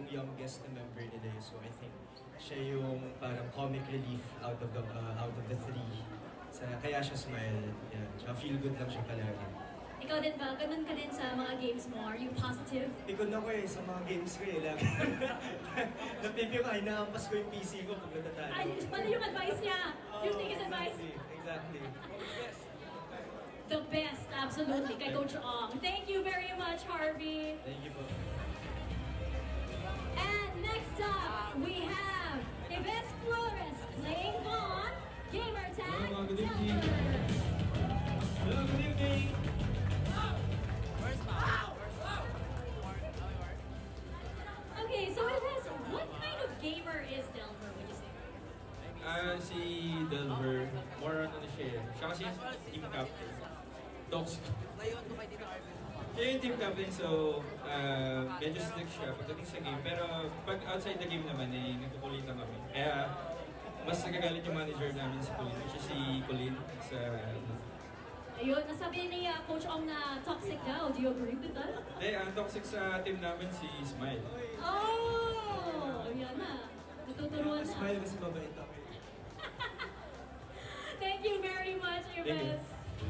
yung youngest na member nila. So I think siya yung parang comic relief out of the three. Kaya siya smile. Yan. Tsaka feel good lang siya palagi. Ikaw din ba? Ganun ka din sa mga games mo? Are you positive? Pikon ako sa mga games ko lagi. Napipi ko, naampas ko yung PC ko pag natatalo. Ay, pala yung advice niya! You take his advice? Exactly. The best, absolutely, kay Coach Ong. Thank you very much, Harvey. Thank you po. And next up, we have Yves Flores playing on Gamer Tag Good evening. Hello, good evening. Okay, so Yves, what kind of gamer is Delver, would you say? Si Delver, more on ano siya. Siya kasi yung team captain. Toxic. Siya yung team captain, so medyo strict siya pagdating sa game. Pero pag outside the game naman, nagkukulitan kami. Kaya mas nagagalit yung manager namin si Colin, which is si Colin sa... Ayun, nasabi ni Coach Ong na toxic daw. Do you agree with that? Hindi, ang toxic sa team namin si Smile. Oh! Yan na. Natuturuan na. Smile kasi mabait ako. Thank you very much, Yves.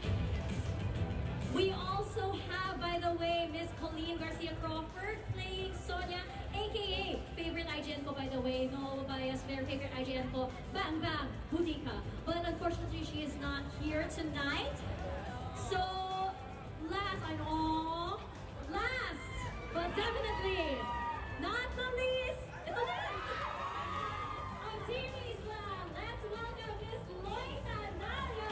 We also have, by the way, Miss Colleen Garcia Crawford playing Sonia, aka favorite IGN ko, by the way. No bias, very favorite IGN ko, Bang Bang Butika. But unfortunately, she is not here tonight. So, last but definitely not the least, ito na! On Team Islam, let's welcome Miss Loisa Nario!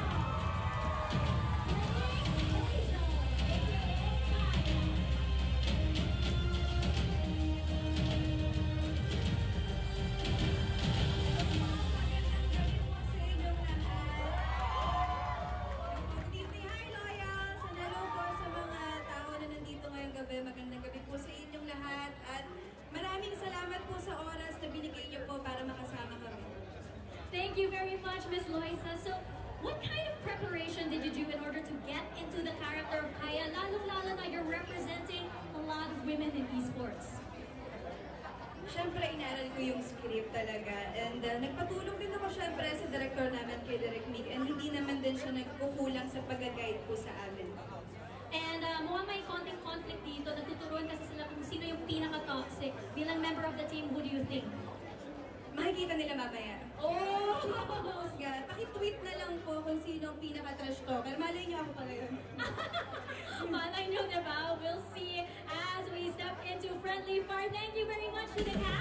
Magandang gabi po sa inyong lahat at maraming salamat po sa oras na binigay niyo po para makasama kami. Thank you very much, Miss Loisa. So, what kind of preparation did you do in order to get into the character of Kaya? Lalo-lalo na you're representing a lot of women in esports. Siyempre, inaral ko yung script talaga and nagpatulong din ako siyempre sa director namin kay Direk Mig and hindi naman din siya nagkukulang sa pag-guide po sa amin. And mukhang may konting conflict dito. Natuturuan kasi sila kung sino yung pinaka-toxic. Bilang member of the team, who do you think? Makikita nila mamaya. Oh! God, paki-tweet na lang po kung sino ang pinaka-trash talker. Malay niyo ako pala yun. Malay niyo, diba? We'll see as we step into Friendly Fire. Thank you very much to the cast.